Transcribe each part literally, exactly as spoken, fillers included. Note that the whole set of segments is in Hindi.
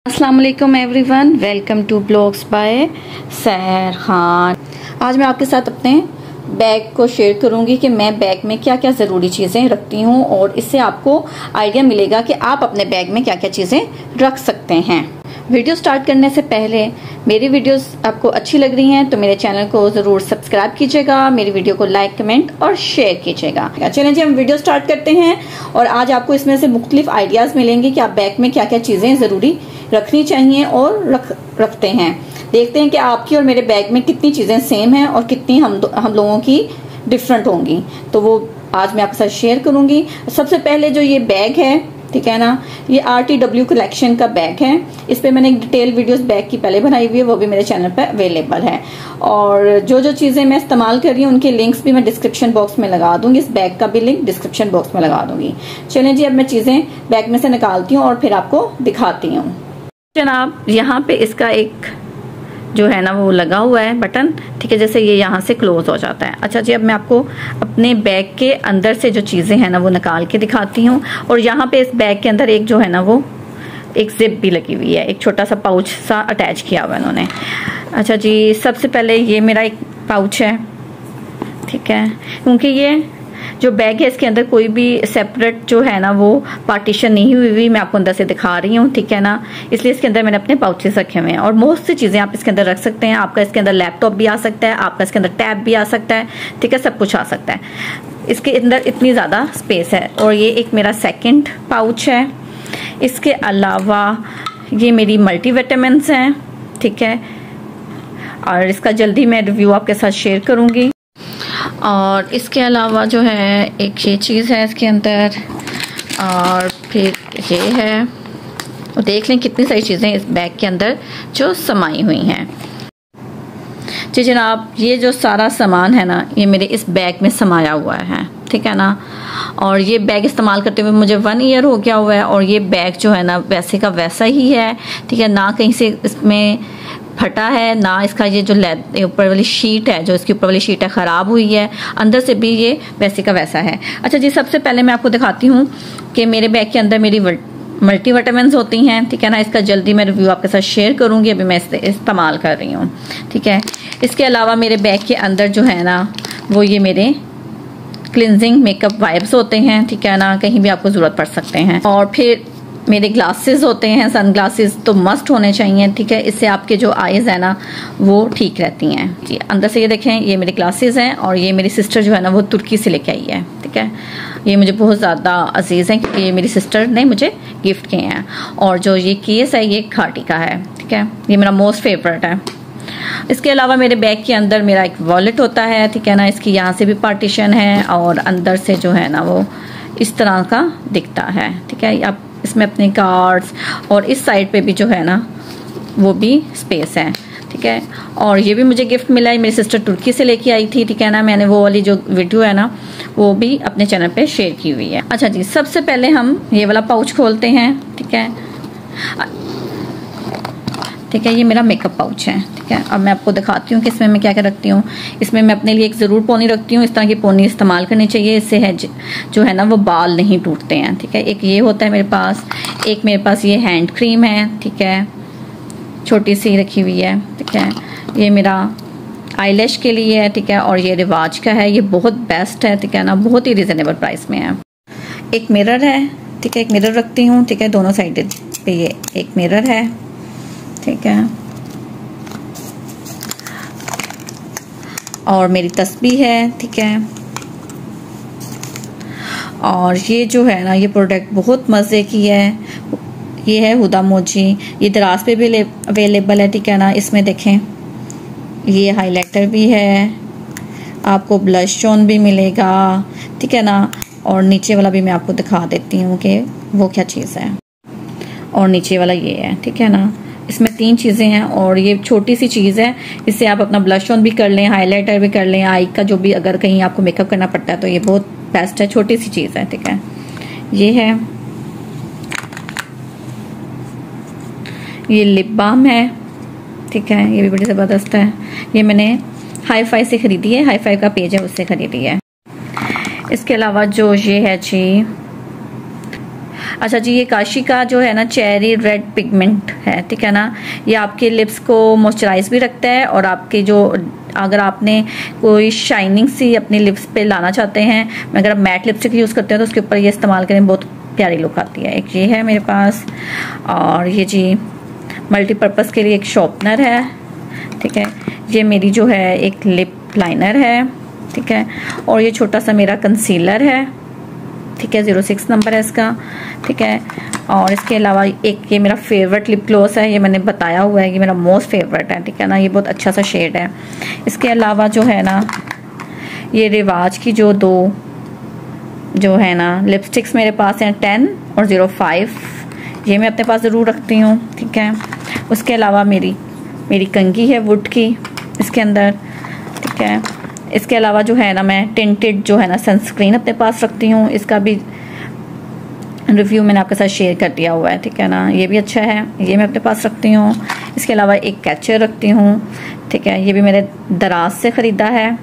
अस्सलाम वालेकुम everyone, welcome to blogs by Sair Khan. आज मैं आपके साथ अपने बैग को शेयर करूंगी कि मैं बैग में क्या क्या ज़रूरी चीज़ें रखती हूं और इससे आपको आइडिया मिलेगा कि आप अपने बैग में क्या क्या चीज़ें रख सकते हैं। वीडियो स्टार्ट करने से पहले मेरी वीडियोस आपको अच्छी लग रही हैं तो मेरे चैनल को ज़रूर सब्सक्राइब कीजिएगा, मेरी वीडियो को लाइक कमेंट और शेयर कीजिएगा। चलिए जी, हम वीडियो स्टार्ट करते हैं और आज आपको इसमें से मुख्तलिफ आइडियाज़ मिलेंगे कि आप बैग में क्या क्या चीज़ें ज़रूरी रखनी चाहिए और रख रखते हैं। देखते हैं कि आपकी और मेरे बैग में कितनी चीज़ें सेम हैं और कितनी हम हम लोगों की डिफरेंट होंगी, तो वो आज मैं आपके साथ शेयर करूंगी। सबसे पहले जो ये बैग है, ठीक है ना, ये आर टी डब्ल्यू कलेक्शन का बैग है। इस पे मैंने एक डिटेल वीडियोस बैग की पहले बनाई हुई है, वो भी मेरे चैनल पे अवेलेबल है। और जो जो चीज़ें मैं इस्तेमाल कर रही हूँ उनके लिंक्स भी मैं डिस्क्रिप्शन बॉक्स में लगा दूंगी। इस बैग का भी लिंक डिस्क्रिप्शन बॉक्स में लगा दूंगी। चलें जी, अब मैं चीज़ें बैग में से निकालती हूँ और फिर आपको दिखाती हूँ। जनाब, यहाँ पे इसका एक जो है ना वो लगा हुआ है बटन, ठीक है, जैसे ये यहाँ से क्लोज हो जाता है। अच्छा जी, अब मैं आपको अपने बैग के अंदर से जो चीज़ें हैं ना वो निकाल के दिखाती हूँ। और यहाँ पे इस बैग के अंदर एक जो है ना वो एक जिप भी लगी हुई है, एक छोटा सा पाउच सा अटैच किया हुआ है इन्होंने। अच्छा जी, सबसे पहले ये मेरा एक पाउच है, ठीक है, क्योंकि ये जो बैग है इसके अंदर कोई भी सेपरेट जो है ना वो पार्टीशन नहीं हुई हुई, मैं आपको अंदर से दिखा रही हूँ, ठीक है ना, इसलिए इसके अंदर मैंने अपने पाउचेस रखे हुए हैं। और मोस्ट सी चीज़ें आप इसके अंदर रख सकते हैं। आपका इसके अंदर लैपटॉप भी आ सकता है, आपका इसके अंदर टैब भी आ सकता है, ठीक है, सब कुछ आ सकता है। इसके अंदर इतनी ज़्यादा स्पेस है। और ये एक मेरा सेकेंड पाउच है। इसके अलावा ये मेरी मल्टीविटामिन्स हैं, ठीक है, और इसका जल्दी मैं रिव्यू आपके साथ शेयर करूँगी। और इसके अलावा जो है एक ये चीज़ है इसके अंदर, और फिर ये है। और देख लें कितनी सारी चीज़ें इस बैग के अंदर जो समाई हुई हैं। जी जनाब, ये जो सारा सामान है ना ये मेरे इस बैग में समाया हुआ है, ठीक है ना। और ये बैग इस्तेमाल करते हुए मुझे वन ईयर हो गया हुआ है और ये बैग जो है ना वैसे का वैसा ही है, ठीक है ना, कहीं से इसमें फटा है ना, इसका ये जो ऊपर वाली शीट है, जो इसकी ऊपर वाली शीट है ख़राब हुई है, अंदर से भी ये वैसे का वैसा है। अच्छा जी, सबसे पहले मैं आपको दिखाती हूँ कि मेरे बैग के अंदर मेरी मल्टीविटामिन्स होती हैं, ठीक है ना। इसका जल्दी मैं रिव्यू आपके साथ शेयर करूँगी, अभी मैं इसे इस्तेमाल कर रही हूँ, ठीक है। इसके अलावा मेरे बैग के अंदर जो है ना वो ये मेरे क्लिनजिंग मेकअप वाइप्स होते हैं, ठीक है ना, कहीं भी आपको ज़रूरत पड़ सकते हैं। और फिर मेरे ग्लासेस होते हैं, सन ग्लासेस तो मस्ट होने चाहिए, ठीक है, इससे आपके जो आईज है ना वो ठीक रहती हैं जी। अंदर से ये देखें, ये मेरे ग्लासेस हैं और ये मेरी सिस्टर जो है ना वो तुर्की से लेके आई है, ठीक है। ये मुझे बहुत ज़्यादा अजीज़ हैं क्योंकि ये मेरी सिस्टर ने मुझे गिफ्ट किए हैं। और जो ये केस है ये खाटी का है, ठीक है, ये मेरा मोस्ट फेवरेट है। इसके अलावा मेरे बैग के अंदर मेरा एक वॉलेट होता है, ठीक है ना, इसकी यहाँ से भी पार्टीशन है और अंदर से जो है ना वो इस तरह का दिखता है, ठीक है। आप इसमें अपने कार्ड्स और इस साइड पे भी जो है ना वो भी स्पेस है, ठीक है। और ये भी मुझे गिफ्ट मिला है, मेरी सिस्टर तुर्की से लेके आई थी, ठीक है ना। मैंने वो वाली जो वीडियो है ना वो भी अपने चैनल पे शेयर की हुई है। अच्छा जी, सबसे पहले हम ये वाला पाउच खोलते हैं, ठीक है, ठीक है, ये मेरा मेकअप पाउच है, ठीक है। अब मैं आपको दिखाती हूँ कि इसमें मैं क्या क्या रखती हूँ। इसमें मैं अपने लिए एक ज़रूर पोनी रखती हूँ, इस तरह की पोनी इस्तेमाल करनी चाहिए, इससे है जो है ना वो बाल नहीं टूटते हैं, ठीक है। एक ये होता है मेरे पास, एक मेरे पास ये हैंड क्रीम है, ठीक है, छोटी सी रखी हुई है, ठीक है। ये मेरा आईलैश के लिए है, ठीक है, और ये रिवाज का है, ये बहुत बेस्ट है, ठीक है ना, बहुत ही रिजनेबल प्राइस में है। एक मिरर है, ठीक है, एक मिरर रखती हूँ, ठीक है, दोनों साइड पे ये एक मिरर है, ठीक है। और मेरी तस्बीह है, ठीक है। और ये जो है ना ये प्रोडक्ट बहुत मज़े की है, ये है हुदा मोजी, ये दराज पे भी अवेलेबल है, ठीक है ना। इसमें देखें ये हाइलाइटर भी है, आपको ब्लश टोन भी मिलेगा, ठीक है ना। और नीचे वाला भी मैं आपको दिखा देती हूँ कि वो क्या चीज़ है। और नीचे वाला ये है, ठीक है ना, इसमें तीन चीज़ें हैं और ये छोटी सी चीज़ है, इससे आप अपना ब्लश ऑन भी कर लें, हाइलाइटर भी कर लें, आई का जो भी अगर कहीं आपको मेकअप करना पड़ता है तो ये बहुत बेस्ट है, छोटी सी चीज़ है, ठीक है। ये है, ये लिप बाम है, ठीक है, ये भी बड़ी ज़बरदस्त है, ये मैंने हाई फाई से ख़रीदी है, हाई फाई का पेज है उससे ख़रीदी है। इसके अलावा जो ये है जी अच्छा जी, ये काशी का जो है ना चेरी रेड पिगमेंट है, ठीक है ना। ये आपके लिप्स को मॉइस्चराइज भी रखता है और आपके जो अगर आपने कोई शाइनिंग सी अपनी लिप्स पे लाना चाहते हैं, अगर आप मैट लिपस्टिक यूज़ करते हैं तो उसके ऊपर ये इस्तेमाल करें, बहुत प्यारी लुक आती है। एक ये है मेरे पास, और ये जी मल्टीपर्पज़ के लिए एक शॉर्पनर है, ठीक है। ये मेरी जो है एक लिप लाइनर है, ठीक है। और ये छोटा सा मेरा कंसीलर है, ठीक है, ज़ीरो सिक्स नंबर है इसका, ठीक है। और इसके अलावा एक ये मेरा फेवरेट लिप ग्लॉस है, ये मैंने बताया हुआ है कि मेरा मोस्ट फेवरेट है, ठीक है ना। ये बहुत अच्छा सा शेड है। इसके अलावा जो है ना ये रिवाज की जो दो जो है ना लिपस्टिक्स मेरे पास हैं, टेन और ज़ीरो फाइव, ये मैं अपने पास ज़रूर रखती हूँ, ठीक है। उसके अलावा मेरी मेरी कंघी है वुड की इसके अंदर, ठीक है। इसके अलावा जो है ना मैं टिंटेड जो है ना सनस्क्रीन अपने पास रखती हूँ, इसका भी रिव्यू मैंने आपके साथ शेयर कर दिया हुआ है, ठीक है ना। ये भी अच्छा है, ये मैं अपने पास रखती हूँ। इसके अलावा एक कैचर रखती हूँ, ठीक है, ये भी मेरे दराज से ख़रीदा है।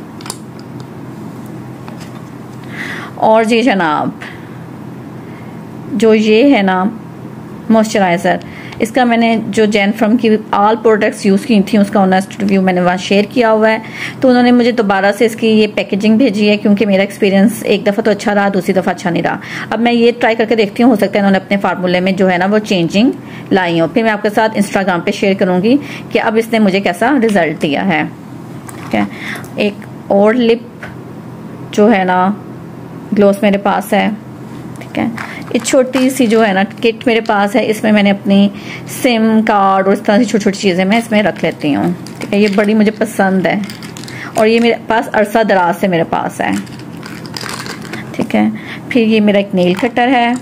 और जी जनाब जो ये है ना मॉइस्चराइज़र, इसका मैंने जो जैन फ्रॉम की ऑल प्रोडक्ट्स यूज़ की थी उसका ऑनेस्ट रिव्यू मैंने वहाँ शेयर किया हुआ है। तो उन्होंने मुझे दोबारा से इसकी ये पैकेजिंग भेजी है, क्योंकि मेरा एक्सपीरियंस एक दफ़ा तो अच्छा रहा, दूसरी दफ़ा अच्छा नहीं रहा। अब मैं ये ट्राई करके देखती हूँ, हो सकता है उन्होंने अपने फार्मूले में जो है ना वो चेंजिंग लाई हो। फिर मैं आपके साथ इंस्टाग्राम पे शेयर करूँगी कि अब इसने मुझे कैसा रिजल्ट दिया है, ठीक है। एक और लिप जो है ना ग्लोस मेरे पास है, ठीक है। ये छोटी सी जो है ना किट मेरे पास है, इसमें मैंने अपनी सिम कार्ड और इस तरह की छोटी छोटी चीज़ें मैं इसमें रख लेती हूँ, ठीक है। ये बड़ी मुझे पसंद है और ये मेरे पास अरसा दराज से मेरे पास है, ठीक है। फिर ये मेरा एक नेल कटर है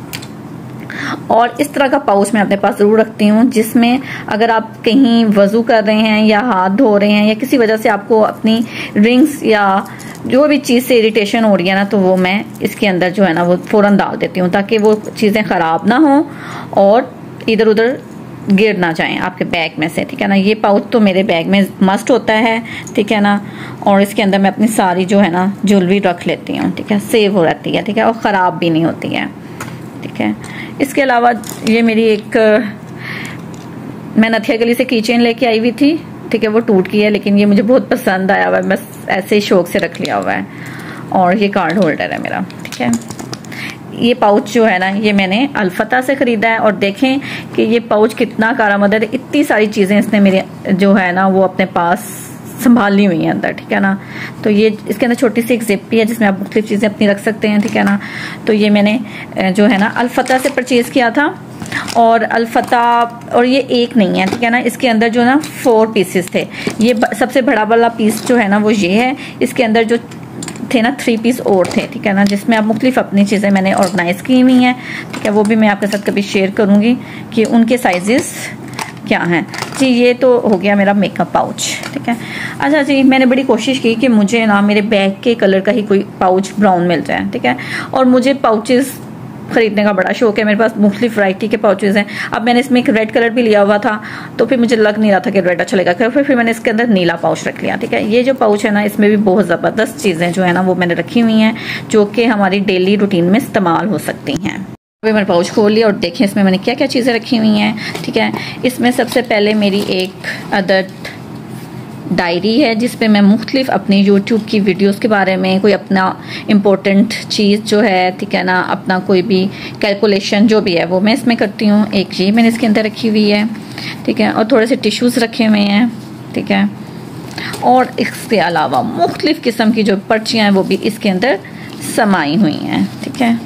और इस तरह का पाउच मैं अपने पास ज़रूर रखती हूँ, जिसमें अगर आप कहीं वज़ू कर रहे हैं या हाथ धो रहे हैं या किसी वजह से आपको अपनी रिंग्स या जो भी चीज़ से इरिटेशन हो रही है ना, तो वो मैं इसके अंदर जो है ना वो फ़ौरन डाल देती हूँ, ताकि वो चीज़ें ख़राब ना हो और इधर उधर गिर ना जाएं आपके बैग में से, ठीक है ना। ये पाउच तो मेरे बैग में मस्ट होता है, ठीक है ना। और इसके अंदर मैं अपनी सारी जो है ना ज्वेलरी रख लेती हूँ, ठीक है, सेव हो रहती है, ठीक है, और ख़राब भी नहीं होती है, ठीक है। इसके अलावा ये मेरी एक मैं नथिया गली से कीचेन लेके आई हुई थी, ठीक है, वो टूट गई है, लेकिन ये मुझे बहुत पसंद आया हुआ है, बस ऐसे ही शौक से रख लिया हुआ है। और ये कार्ड होल्डर है मेरा, ठीक है। ये पाउच जो है ना ये मैंने अलफता से ख़रीदा है और देखें कि ये पाउच कितना कारआमद है। इतनी सारी चीज़ें इसने मेरे जो है ना वो अपने पास संभाली हुई है अंदर, ठीक है ना। तो ये इसके अंदर छोटी सी एक जिप भी है जिसमें आप मुख्तलिफ चीज़ें अपनी रख सकते हैं, ठीक है ना। तो ये मैंने जो है ना अलफता से परचेज़ किया था और अलफता, और ये एक नहीं है, ठीक है ना, इसके अंदर जो ना फोर पीसेस थे। ये सबसे बड़ा वाला पीस जो है ना वो ये है, इसके अंदर जो थे ना थ्री पीस और थे, ठीक है ना, जिसमें आप मुख्तलिफ अपनी चीज़ें मैंने ऑर्गेनाइज की हुई हैं, ठीक है। वो भी मैं आपके साथ कभी शेयर करूँगी कि उनके साइजेस क्या हैं जी। ये तो हो गया मेरा मेकअप पाउच, ठीक है। अच्छा जी, मैंने बड़ी कोशिश की कि मुझे ना मेरे बैग के कलर का ही कोई पाउच ब्राउन मिल जाए, ठीक है। और मुझे पाउचेस खरीदने का बड़ा शौक है, मेरे पास मुख्तलिफ वैरायटी के पाउचेस हैं। अब मैंने इसमें एक रेड कलर भी लिया हुआ था, तो फिर मुझे लग नहीं रहा था कि रेड अच्छा लगेगा, फिर फिर मैंने इसके अंदर नीला पाउच रख लिया, ठीक है। ये जो पाउच है ना इसमें भी बहुत ज़बरदस्त चीज़ें जो है ना वो मैंने रखी हुई हैं, जो कि हमारी डेली रूटीन में इस्तेमाल हो सकती हैं। अभी मैंने पाउच खोल लिया और देखें इसमें मैंने क्या क्या चीज़ें रखी हुई हैं, ठीक है। इसमें सबसे पहले मेरी एक अदद डायरी है जिस पे मैं मुख्तलिफ अपनी यूट्यूब की वीडियोस के बारे में, कोई अपना इम्पोर्टेंट चीज़ जो है, ठीक है ना, अपना कोई भी कैलकुलेशन जो भी है वो मैं इसमें करती हूँ। एक ये मैंने इसके अंदर रखी हुई है, ठीक है, और थोड़े से टिश्यूज़ रखे हुए हैं, ठीक है। और इसके अलावा मुख्तलिफ किस्म की जो पर्चियाँ हैं वो भी इसके अंदर समाई हुई हैं, ठीक है।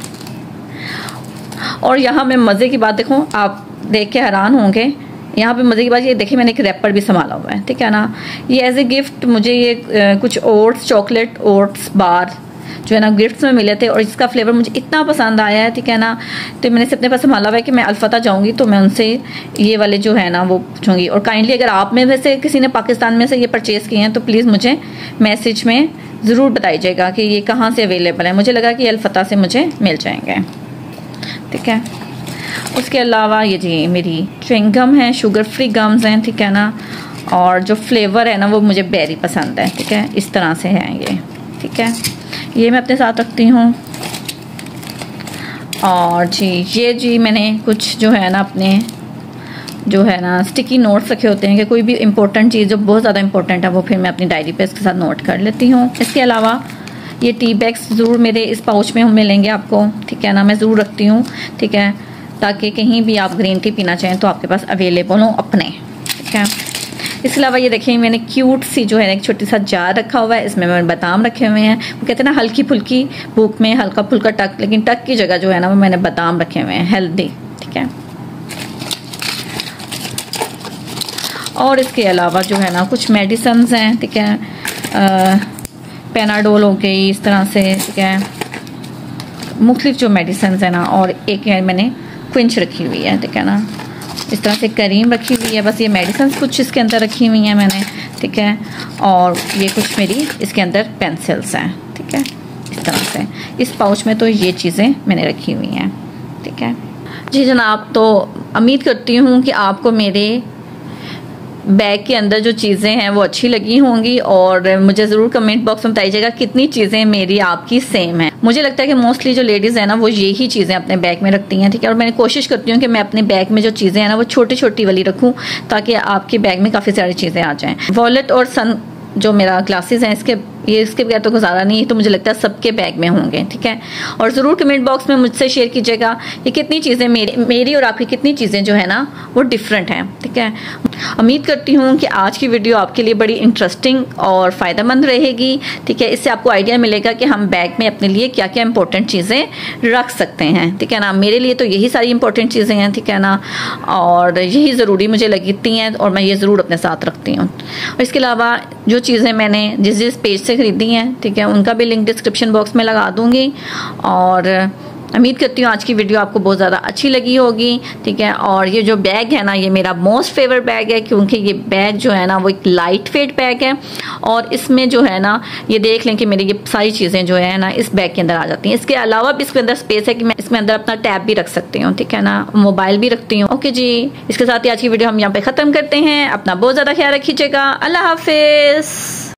और यहाँ मैं मज़े की बात देखूँ, आप देख के हैरान होंगे, यहाँ पे मज़े की बात ये देखिए मैंने एक रैपर भी संभाला हुआ है, ठीक है ना। ये एज ए गिफ्ट मुझे ये आ, कुछ ओट्स चॉकलेट ओट्स बार जो है ना गिफ्ट्स में मिले थे और इसका फ्लेवर मुझे इतना पसंद आया है, ठीक है ना। तो मैंने अपने पास संभाला हुआ है कि मैं अलफता जाऊँगी तो मैं उनसे ये वाले जो है ना वो पूछूँगी। और काइंडली अगर आप में वैसे किसी ने पाकिस्तान में से ये परचेज़ किए हैं तो प्लीज़ मुझे मैसेज में ज़रूर बताइएगा कि ये कहाँ से अवेलेबल है। मुझे लगा कि अलफता से मुझे मिल जाएंगे, ठीक है। उसके अलावा ये जी मेरी च्युइंग गम है, शुगर फ्री गम्स हैं, ठीक है ना। और जो फ्लेवर है ना वो मुझे बेरी पसंद है, ठीक है, इस तरह से है ये, ठीक है। ये मैं अपने साथ रखती हूँ। और जी ये जी मैंने कुछ जो है ना अपने जो है ना स्टिकी नोट्स रखे होते हैं कि कोई भी इंपॉर्टेंट चीज़ जो बहुत ज़्यादा इंपॉर्टेंट है वो फिर मैं अपनी डायरी पे इसके साथ नोट कर लेती हूँ। इसके अलावा ये टी बैग्स ज़रूर मेरे इस पाउच में मिलेंगे आपको, ठीक है ना, मैं ज़रूर रखती हूँ, ठीक है, ताकि कहीं भी आप ग्रीन टी पीना चाहें तो आपके पास अवेलेबल हो अपने, ठीक है। इसके अलावा ये देखिए मैंने क्यूट सी जो है एक छोटी सा जार रखा हुआ है, इसमें मैंने बादाम रखे हुए हैं। वो कहते हैं ना हल्की फुल्की भूख में हल्का फुल्का टक, लेकिन टक की जगह जो है ना वो मैंने बादाम रखे हुए हैं, हेल्दी, ठीक है। और इसके अलावा जो है ना कुछ मेडिसिन्स हैं, ठीक है, पेनाडोल हो गई, इस तरह से, ठीक है, मुख्तलिफ जो मेडिसिन्स है ना। और एक है मैंने क्विंच रखी हुई है, ठीक है ना, इस तरह से करीम रखी हुई है। बस ये मेडिसिन कुछ इसके अंदर रखी हुई हैं मैंने, ठीक है। और ये कुछ मेरी इसके अंदर पेंसिल्स हैं, ठीक है, इस तरह से। इस पाउच में तो ये चीज़ें मैंने रखी हुई हैं, ठीक है जी जनाब। तो उम्मीद करती हूँ कि आपको मेरे बैग के अंदर जो चीज़ें हैं वो अच्छी लगी होंगी, और मुझे ज़रूर कमेंट बॉक्स में बताइएगा कितनी चीज़ें मेरी आपकी सेम है। मुझे लगता है कि मोस्टली जो लेडीज़ है ना वो यही चीज़ें अपने बैग में रखती हैं, ठीक है। और मैंने कोशिश करती हूँ कि मैं अपने बैग में जो चीज़ें हैं ना वो छोटी छोटी वाली रखूँ, ताकि आपके बैग में काफ़ी सारी चीज़ें आ जाएँ। वॉलेट और सन जो मेरा ग्लासेस हैं इसके ये इसके बगैर तो गुजारा नहीं है, तो मुझे लगता है सबके बैग में होंगे, ठीक है। और ज़रूर कमेंट बॉक्स में मुझसे शेयर कीजिएगा कि कितनी चीज़ें मेरी मेरी और आपकी कितनी चीज़ें जो है ना वो डिफरेंट हैं, ठीक है। उम्मीद करती हूँ कि आज की वीडियो आपके लिए बड़ी इंटरेस्टिंग और फ़ायदेमंद रहेगी, ठीक है। इससे आपको आइडिया मिलेगा कि हम बैग में अपने लिए क्या क्या इंपॉर्टेंट चीज़ें रख सकते हैं, ठीक है ना। मेरे लिए तो यही सारी इंपॉर्टेंट चीज़ें हैं, ठीक है ना, और यही ज़रूरी मुझे लगती हैं और मैं ये ज़रूर अपने साथ रखती हूँ। और इसके अलावा जो चीज़ें मैंने जिस जिस पेज से खरीदी हैं, ठीक है, उनका भी लिंक डिस्क्रिप्शन बॉक्स में लगा दूंगी। और उम्मीद करती हूँ आज की वीडियो आपको बहुत ज़्यादा अच्छी लगी होगी, ठीक है। और ये जो बैग है ना ये मेरा मोस्ट फेवरेट बैग है, क्योंकि ये बैग जो है ना वो एक लाइट वेट बैग है, और इसमें जो है ना ये देख लें कि मेरी ये सारी चीज़ें जो है ना इस बैग के अंदर आ जाती हैं। इसके अलावा भी इसके अंदर स्पेस है कि मैं इसमें अंदर अपना टैब भी रख सकती हूँ, ठीक है ना, मोबाइल भी रखती हूँ। ओके जी, इसके साथ ही आज की वीडियो हम यहाँ पे ख़त्म करते हैं। अपना बहुत ज़्यादा ख्याल रखिएगा। अल्लाह हाफिज़।